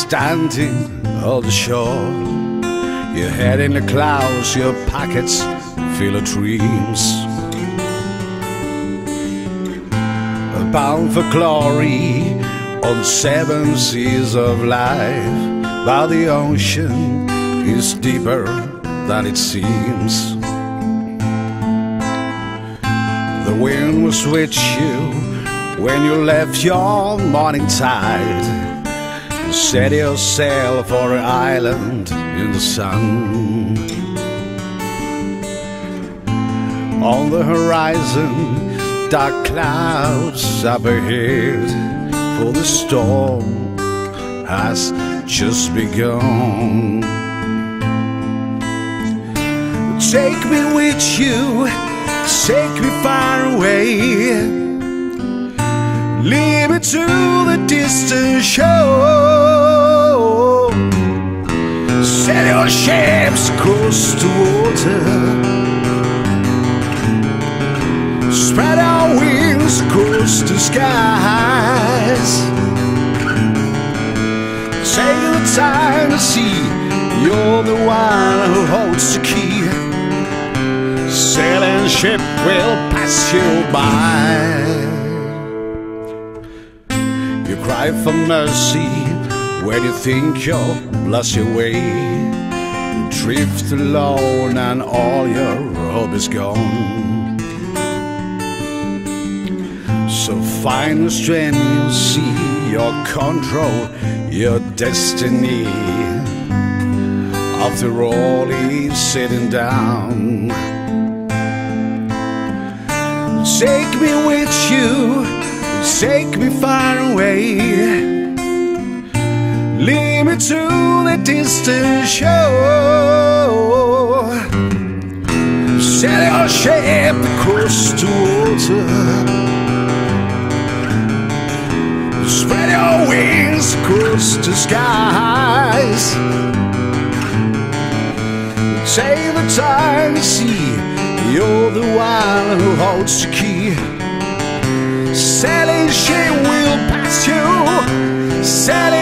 standing on the shore, your head in the clouds, your pockets full of dreams, bound for glory on the seven seas of life. But the ocean is deeper than it seems. The wind was with you when you left your morning tide. You set your sail for an island in the sun. On the horizon, dark clouds up ahead, for the storm has just begun. Take me with you, take me far away, lead me to the distant shore. Set your ships across the water, spread our wings across the skies. Take the time to see, you're the one who holds the key. Sailing ship will pass you by. You cry for mercy when you think you'll lost your way. You drift alone and all your hope is gone. So find the strength you see, your control, your destiny. After all, he's sitting down. Take me with you, take me far away, lead me to the distant shore. Sail your ship across the water, spread your wings across the skies. Take the time to see, you're the one who holds the key. Sailing ship will pass you, sailing